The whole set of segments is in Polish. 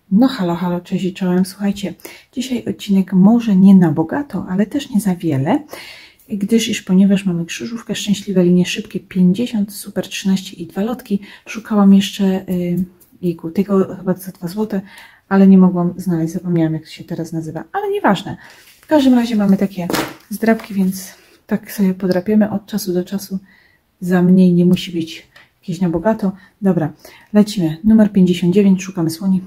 No halo, halo, cześć i czołem. Słuchajcie, dzisiaj odcinek może nie na bogato, ale też nie za wiele, ponieważ mamy krzyżówkę, szczęśliwe linie szybkie 50, super 13 i 2 lotki. Szukałam jeszcze tego chyba za 2 zł, ale nie mogłam znaleźć, zapomniałam jak się teraz nazywa, ale nieważne. W każdym razie mamy takie zdrabki, więc tak sobie podrapiemy od czasu do czasu. Za mniej nie musi być jakieś na bogato. Dobra, lecimy. Numer 59, szukamy słoni.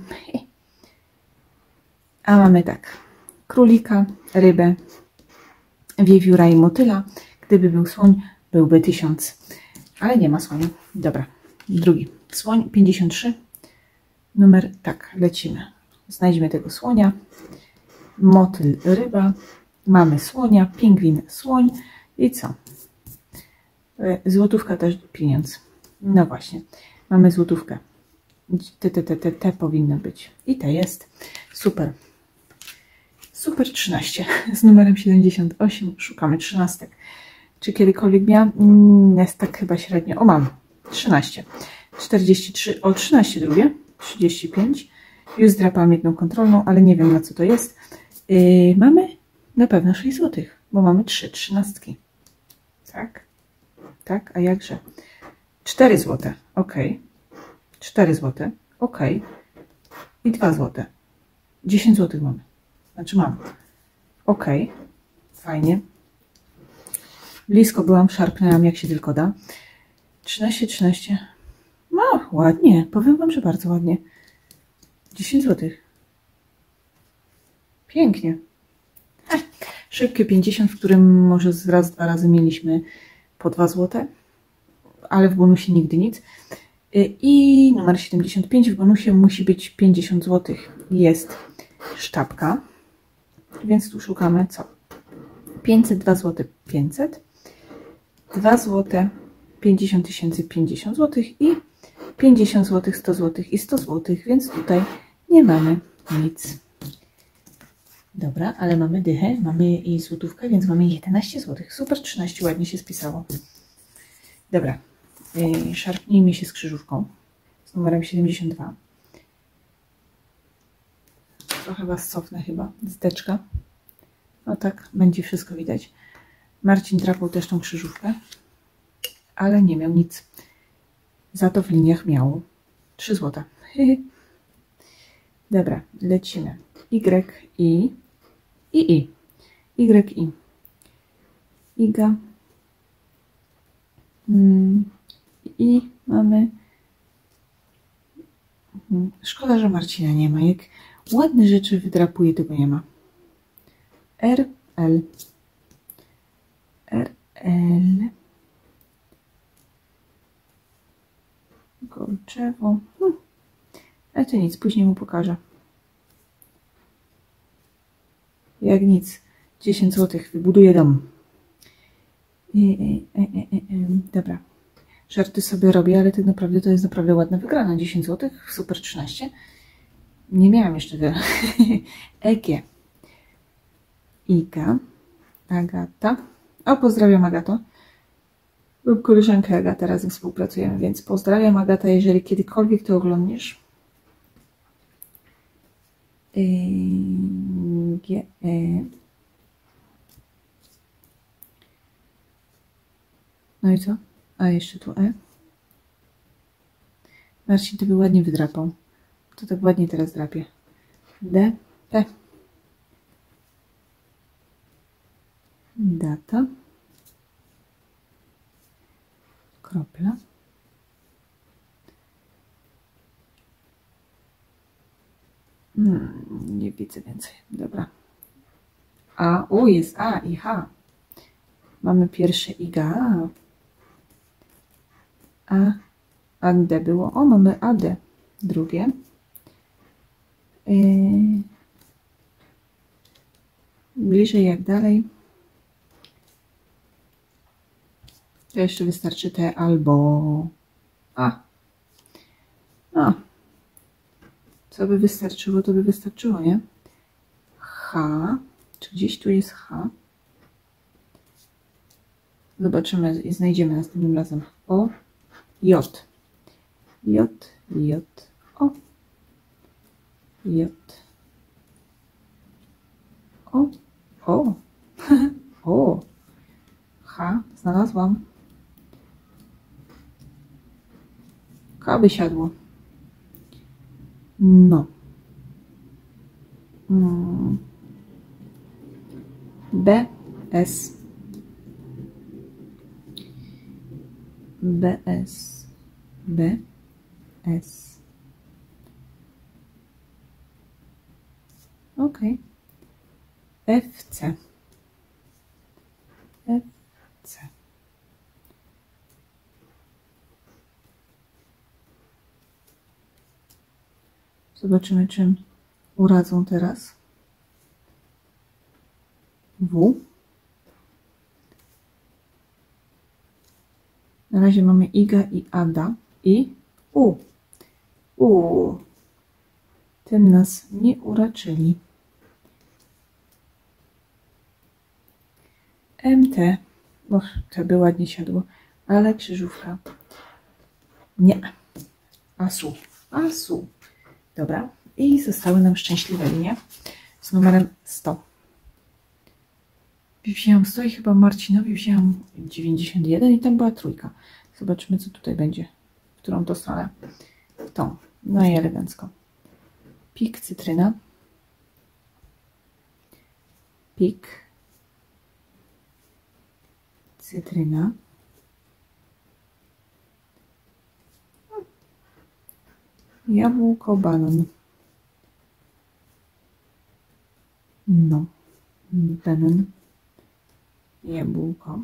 A mamy tak, królika, rybę, wiewióra i motyla. Gdyby był słoń, byłby 1000, ale nie ma słoni. Dobra, drugi. Słoń 53, numer, tak, lecimy. Znajdźmy tego słonia. Motyl, ryba. Mamy słonia, pingwin, słoń. I co? Złotówka też pieniądz. No właśnie, mamy złotówkę. Te powinno być. I te jest. Super. Super 13 z numerem 78. Szukamy 13. Czy kiedykolwiek miałam? Jest tak chyba średnio. O, mam 13. 43. O, 13 drugie. 35. Już zdrapałam jedną kontrolną, ale nie wiem na co to jest. Mamy na pewno 6 zł, bo mamy 3 trzynastki. Tak? Tak, a jakże? 4 zł. Ok. 4 zł. Ok. I 2 zł. 10 zł mamy. Znaczy mam. Ok. Fajnie. Blisko byłam, szarpnęłam jak się tylko da. 13, 13. No, ładnie. Powiem wam, że bardzo ładnie. 10 zł. Pięknie. Szybkie 50, w którym może raz, 2 razy mieliśmy po 2 zł. Ale w bonusie nigdy nic. I numer 75, w bonusie musi być 50 zł. Jest sztabka, więc tu szukamy co? 500, 2 zł, 500, 2 zł, 50 tysięcy, 50 zł i 50 zł, 100 zł i 100 zł, więc tutaj nie mamy nic. Dobra, ale mamy dychę, mamy i złotówkę, więc mamy 11 zł. Super, 13, ładnie się spisało. Dobra, szarpnijmy się z krzyżówką z numerem 72. Trochę was cofnę chyba, zdeczka. No tak, będzie wszystko widać. Marcin drapał też tą krzyżówkę, ale nie miał nic. Za to w liniach miał 3 zł. Dobra, lecimy. Y, I. Y, I. Iga. I mamy... Szkoda, że Marcina nie ma. Jak ładne rzeczy wydrapuje, tego nie ma. R, L. R, L. Golczewo. Ale to nic, później mu pokażę. Jak nic. 10 zł. Wybuduję dom. Dobra. Żarty sobie robię, ale tak naprawdę to jest naprawdę ładna wygrana. 10 zł. Super 13. Nie miałam jeszcze wiele. EG. Iga. Agata. O, pozdrawiam Agato. Lub koleżankę Agata, razem współpracujemy, więc pozdrawiam Agata, jeżeli kiedykolwiek to oglądniesz. G, No i co? A jeszcze tu E. Marcin, to by ładnie wydrapał. To tak ładnie teraz drapie. D, P. Data. Kropla. Nie widzę więcej. Dobra. A, u, jest A i H. Mamy pierwsze IGA. A, D było. O, mamy AD. Drugie. Bliżej jak dalej. To jeszcze wystarczy T albo A. No. Co by wystarczyło, to by wystarczyło, nie? H. Czy gdzieś tu jest H? Zobaczymy i znajdziemy następnym razem. O. J. J. J. O. J. O, o, o. H znalazłam. K by siadło. No. B, S. B, S. B, S. Ok. F, C. F, C. Zobaczymy, czym uradzą teraz. W. Na razie mamy Iga i Ada i U. U. Tym nas nie uraczyli. MT. O, to by ładnie siadło, ale krzyżówka. Nie. Asu. Asu. Dobra. I zostały nam szczęśliwe linie z numerem 100. Wzięłam 100 i chyba Marcinowi wzięłam 91 i tam była trójka. Zobaczymy, co tutaj będzie. W którą to stronę. W tą. No i elegancko. Pik, cytryna. Pik. Cytryna. Jabłko, banan. No. Banan. Jabłko.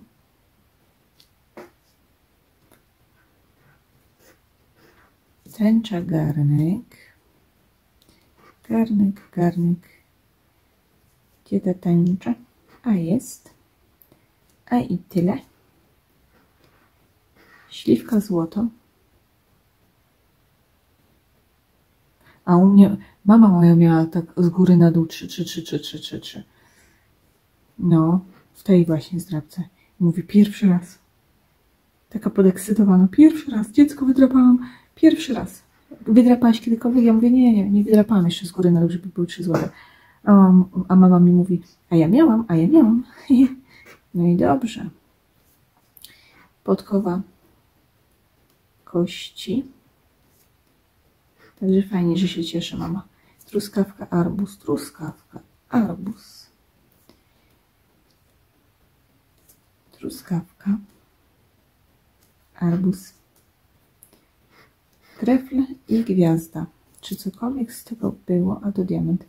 Tęcza, garnek. Garnek, garnek. Gdzie ta tęcza? A jest. A i tyle. Śliwka, złoto. A u mnie mama moja miała tak z góry na dół 3. No, w tej właśnie zdrabce. Mówi pierwszy raz. Taka podekscytowana. Pierwszy raz. Dziecko wydrapałam. Pierwszy raz. Wydrapałaś kiedykolwiek? Ja mówię, nie wydrapałam jeszcze z góry na dół, żeby były 3 złote. A mama mi mówi, a ja miałam. No i dobrze. Podkowa kości. Także fajnie, że się cieszy mama. Truskawka, arbuz, truskawka, arbuz. Truskawka, arbuz. Trefl i gwiazda. Czy cokolwiek z tego było? A to diament.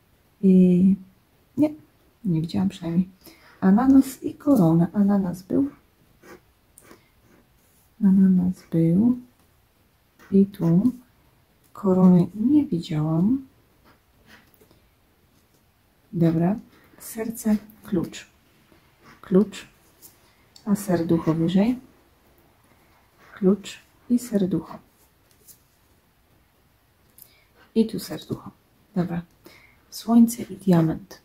Nie widziałam przynajmniej. Ananas i korona. Ananas był. Ananas był. I tu. Korony nie widziałam. Dobra. Serce, klucz. Klucz. A serducho wyżej. Klucz i serducho. I tu serducho. Dobra. Słońce i diament.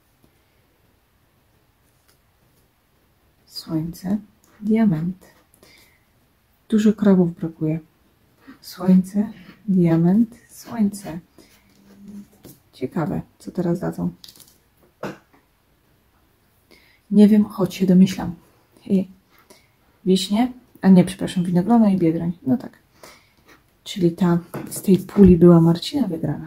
Słońce, diament. Dużo krawów brakuje. Słońce, diament, słońce. Ciekawe, co teraz dadzą. Nie wiem, choć się domyślam. Wiśnie, a nie, przepraszam, winogrona i biedroń. No tak. Czyli ta z tej puli była Marcina wygrana.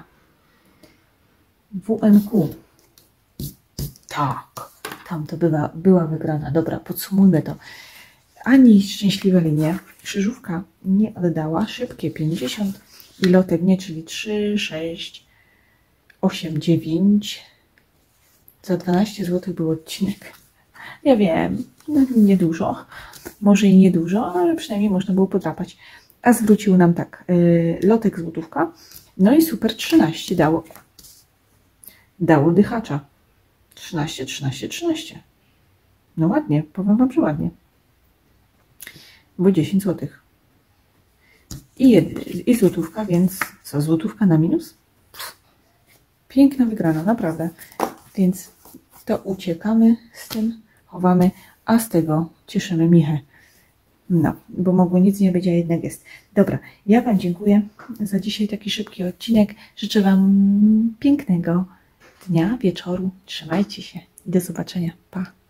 WNQ. Tak, tam to była wygrana. Dobra, podsumujmy to. Ani szczęśliwe linie. Krzyżówka nie oddała. Szybkie 50. I lotek nie, czyli 3, 6, 8, 9. Za 12 zł był odcinek. Ja wiem, niedużo. Może i niedużo, ale przynajmniej można było podrapać. A zwrócił nam tak. Lotek złotówka. No i super 13 dało. Dało dychacza. 13, 13, 13. No ładnie, powiem wam, że ładnie. Bo 10 zł. I złotówka, więc co, złotówka na minus? Piękna wygrana, naprawdę. Więc to uciekamy z tym, chowamy, a z tego cieszymy Michę. No, bo mogło nic nie być, a jednak jest. Dobra, ja Wam dziękuję za dzisiaj taki szybki odcinek. Życzę Wam pięknego dnia, wieczoru. Trzymajcie się i do zobaczenia. Pa!